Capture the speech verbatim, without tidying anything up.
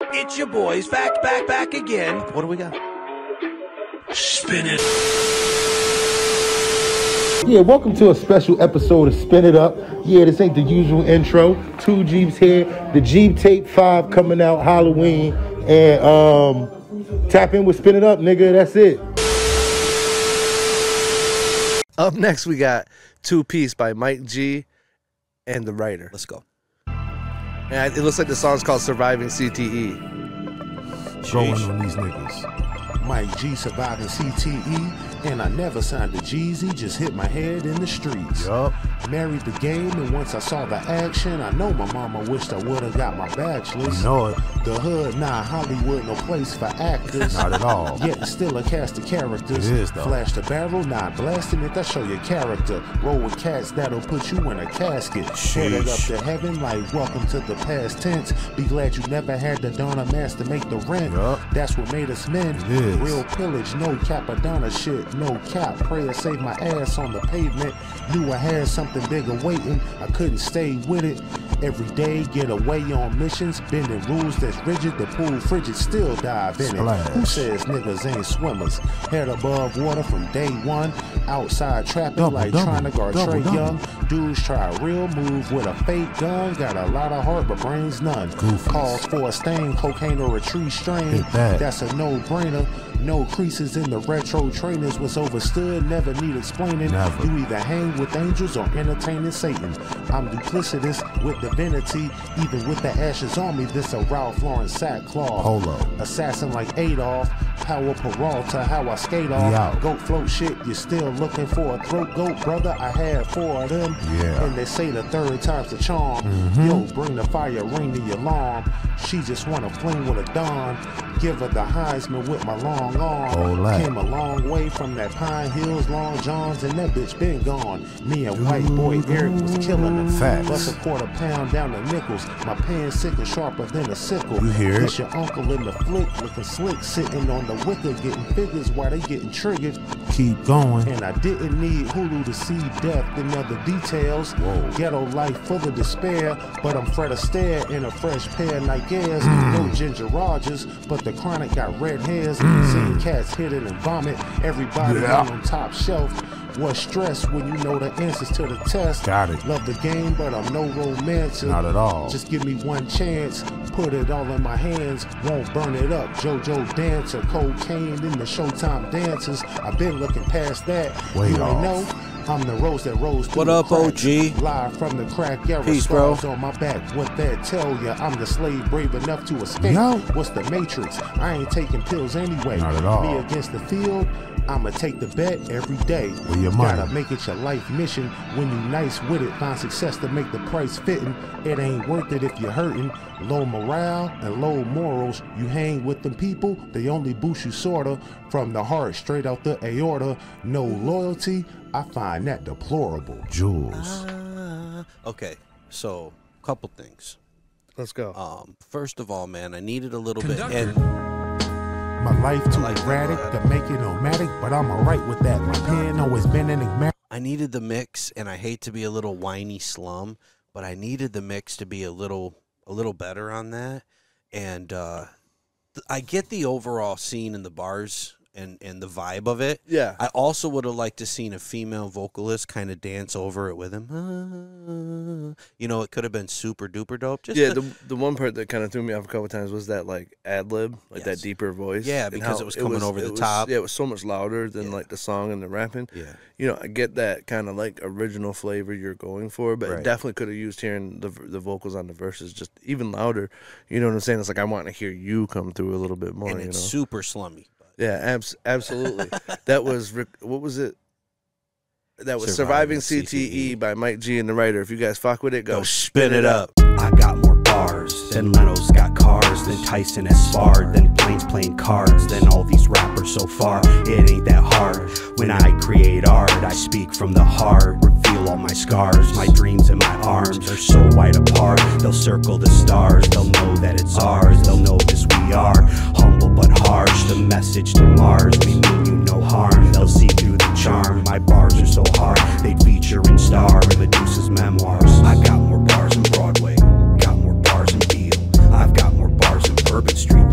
It's your boys, back, back, back again. What do we got? Spin it. Yeah, welcome to a special episode of Spin It Up. Yeah, this ain't the usual intro. Two Jeeps here. The Jeep Tape five coming out Halloween. And um, tap in with Spin It Up, nigga. That's it. Up next, we got Two Piece by Mike G and the writer. Let's go. And it looks like the song's called Surviving C T E. Growing on these niggas. Mike G surviving C T E, and I never signed a Jeezy, just hit my head in the streets. Yup. Married the game, and once I saw the action, I know my mama wished I would've got my bachelor's. You know it. The hood, nah, Hollywood, no place for actors. Not at all. Yet still a cast of characters. It is, though. Flash the barrel, nah, blasting it, that show your character. Roll with cats, that'll put you in a casket. Headed up to heaven like welcome to the past tense. Be glad you never had to don a mask to make the rent. Yup. That's what made us men. It is. Real pillage, no Capadonna shit, no cap. Prayer saved my ass on the pavement. Knew I had something bigger waiting. I couldn't stay with it. Every day, get away on missions. Bending rules that's rigid. The pool frigid, still dive in Splash. it. Who says niggas ain't swimmers? Head above water from day one. Outside trapping Double, like double, trying to guard double, Trey double. Young. Dudes try a real move with a fake gun. Got a lot of heart, but brains none. Goofies. Calls for a stain, cocaine or a tree strain. Hit that. That's a no-brainer. No creases in the retro trainers. Was overstood, never need explaining. Never. You either hang with angels or entertaining Satan. I'm duplicitous with divinity. Even with the ashes on me, this a Ralph Lauren sackcloth. Polo. Assassin like Adolf. Power Peralta, how I skate off. Yeah. Goat float shit, you still looking for a throat goat, brother? I had four of them. Yeah. And they say the third time's the charm. Mhm. Yo, bring the fire, ring the alarm. She just wanna fling with a dawn. Give her the Heisman with my long arm. Whole lot. Came a long way from that Pine Hills, Long Johns, and that bitch been gone. Me and white boy Eric was killing them. Facts. Bust a quarter pound down to nickels. My pen sick and sharper than a sickle. You hear it? This your uncle in the flick, looking slick, sitting on the wicker, getting figures while they getting triggered. Keep going. And I didn't need Hulu to see depth and other details. Whoa. Ghetto life full of despair, but I'm Fred Astaire in a fresh pair of Nike Airs. Mm. No Ginger Rogers, but the chronic got red hairs. Mm. Seeing cats hit it and vomit. Everybody Yeah. on top shelf. What stress when you know the answers to the test. Got it. Love the game, but I'm no romancer. Not at all. Just give me one chance. Put it all in my hands. Won't burn it up. JoJo Dancer. Cocaine in the Showtime dancers. I've been looking past that. Way you ain't off. know. I'm the rose that rose through What the up, crack. O G? Live from the crack era. Peace, bro. Scars on my back. What that tell ya? I'm the slave brave enough to escape. Yo. What's the matrix? I ain't taking pills anyway. Not at all. Me against the field. I'ma take the bet every day. Where your money? Gotta make it your life mission. When you nice with it, find success to make the price fitting. It ain't worth it if you're hurting. Low morale and low morals. You hang with them people, they only boost you sorta. From the heart, straight out the aorta. No loyalty, I find that deplorable. Jules. Uh, okay, so couple things. Let's go. Um, first of all, man, I needed a little bit. And My life too like that. erratic to make it nomadic, but I'm alright with that. My pen always been enigmatic. I needed the mix, and I hate to be a little whiny slum, but I needed the mix to be a little a little better on that. And uh, th I get the overall scene in the bars and, and the vibe of it. Yeah. I also would have liked to seen a female vocalist kind of dance over it with him. Ah. You know, it could have been super duper dope. Just Yeah, to- the the one part that kind of threw me off a couple times was that like ad lib, like Yes. that deeper voice. Yeah, and because how it was coming over the top. Yeah, it was so much louder than Yeah. like the song and the rapping. Yeah. You know, I get that kind of like original flavor you're going for, but Right. it definitely could have used hearing the the vocals on the verses just even louder. You know what I'm saying? It's like I want to hear you come through a little bit more. and you know? it's super slummy. Yeah, abs absolutely. That was Rick- what was it? That was Surviving Surviving, C T E by Mike G and the writer. If you guys fuck with it, go, Go spin it up. I got more bars than Leno's got cars, than Tyson has sparred, than planes playing cards, than all these rappers so far. It ain't that hard. When I create art, I speak from the heart, reveal all my scars. My dreams and my arms are so wide apart. They'll circle the stars, they'll know that it's ours. They'll know this we are, humble but harsh. The message to Mars, we mean you no harm. They'll see through the charm. My bars are so hard, they'd feature and star in Medusa's memoirs. I got more bars than Broadway, got more bars than Beale. I've got more bars than Bird. urban street